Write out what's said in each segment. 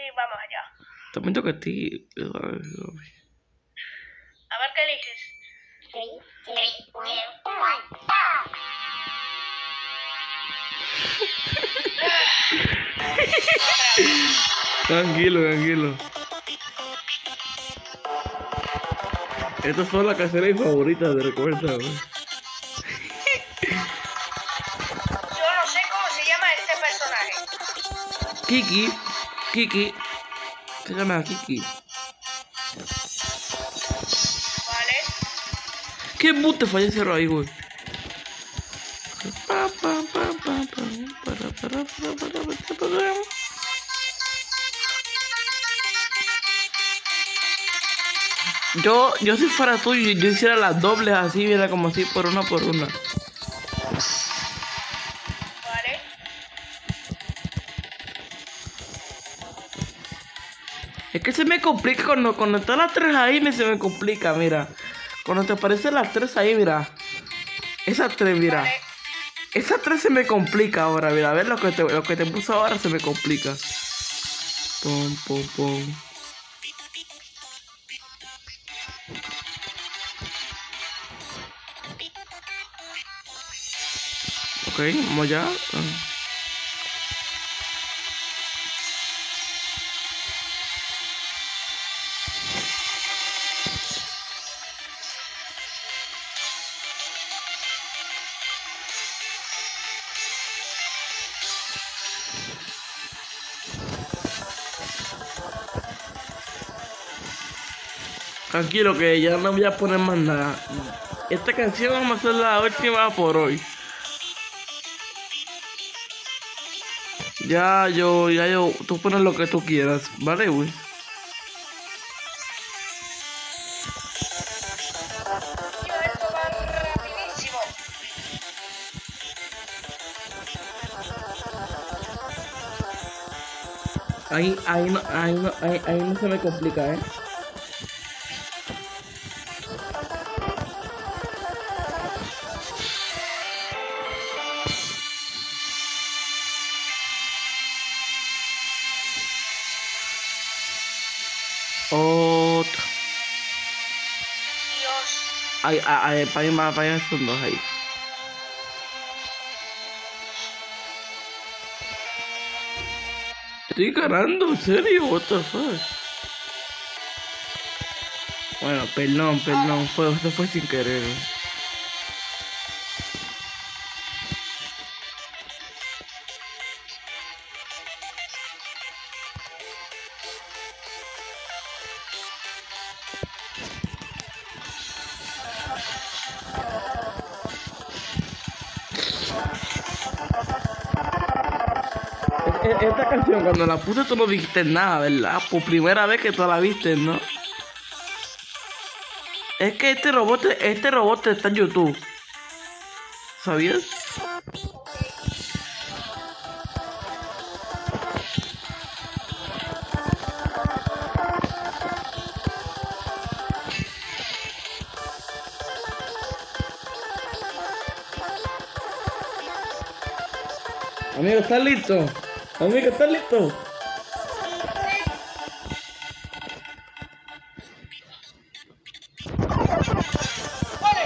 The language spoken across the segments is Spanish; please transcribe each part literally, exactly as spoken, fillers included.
vamos allá. También toca a ti. A ver qué eliges. Tranquilo, tranquilo. Estas son las canciones favoritas de recuerda, güey. Yo no sé cómo se llama este personaje. Kiki. Kiki. Se llama Kiki. Vale. ¿Qué boot fallecieron ahí, güey? Yo, yo si fuera tú, yo, yo hiciera las dobles así, mira, como así, por una por una. Vale. Es que se me complica cuando, cuando están las tres ahí, me se me complica, mira. Cuando te aparecen las tres ahí, mira. Esas tres, mira. Vale. Esas tres se me complica ahora, mira. A ver lo que te, lo que te puso ahora se me complica. Pum, pum, pum. Ok, vamos ya. Tranquilo que ya no voy a poner más nada. Esta canción vamos a hacer la última por hoy. Ya yo, ya yo, tú pones lo que tú quieras, ¿vale, güey? Yo esto va rapidísimo. Ahí, ahí no, ahí no, ahí, ahí no se me complica, ¿eh? Otra. Dios. Ahí, ahí, para allá, para allá son dos ahí. Estoy ganando, en serio, what the fuck. Bueno, perdón, perdón, fue, esto fue sin querer. Esta canción cuando la puse tú no dijiste nada, ¿verdad? Por primera vez que tú la viste, ¿no? Es que este robot, este robot está en YouTube. ¿Sabías? Amigo, ¿estás listo? Amigo, ¿estás listo? Vale.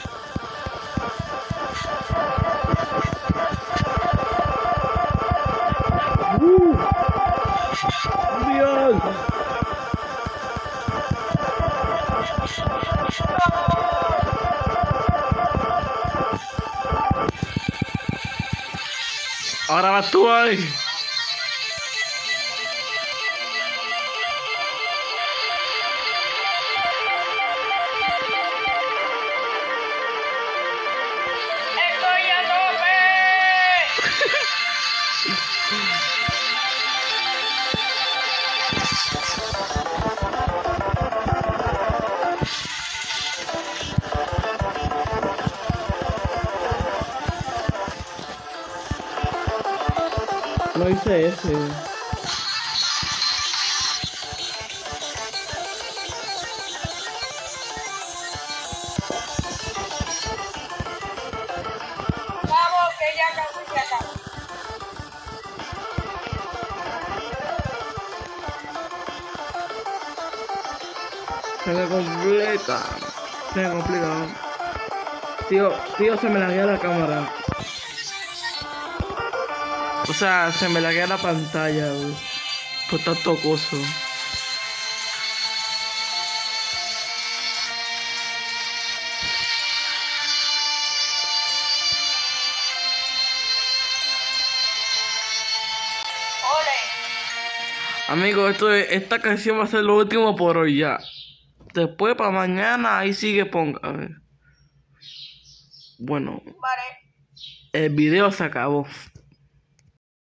¡Uh! ¡Dios! Ahora vas tú ahí. Estoy a tope. No hice ese. Vamos, que ya casi se acaba. Se me complica. Se me complica. Tío, tío, se me laguea la cámara. O sea, se me laguea la pantalla, güey. Por tanto coso. Amigo, esto es- esta canción va a ser lo último por hoy ya. Después para mañana ahí sigue ponga. A ver. Bueno, Vale. el video se acabó.